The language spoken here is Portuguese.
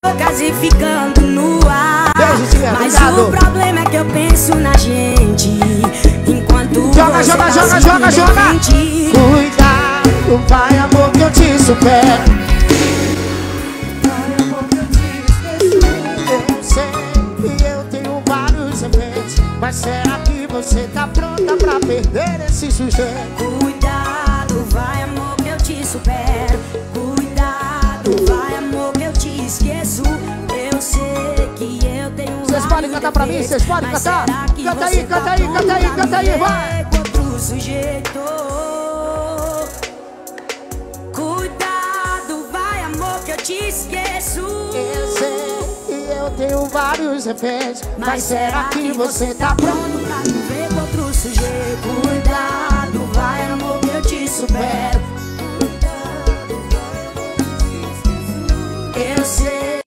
quase ficando no ar. Mas o problema é que eu penso na gente enquanto joga. Cuidado, vai amor que eu te supero. Vai amor que eu te esqueço. Eu sei que eu tenho vários efeitos, mas será que você tá pronta pra perder esse sujeito? Cuidado, vai amor que eu te supero. Cuidado, vai amor que eu te esqueço. Eu sei que eu tenho. Vocês podem cantar pra mim? Vocês podem cantar? Canta aí, vai! Outro sujeito. Cuidado, vai amor que eu te esqueço. Eu sei que eu tenho vários efeitos, mas será que você tá pronto pra viver com outro sujeito? Cuidado, vai amor que eu te supero. Eu sei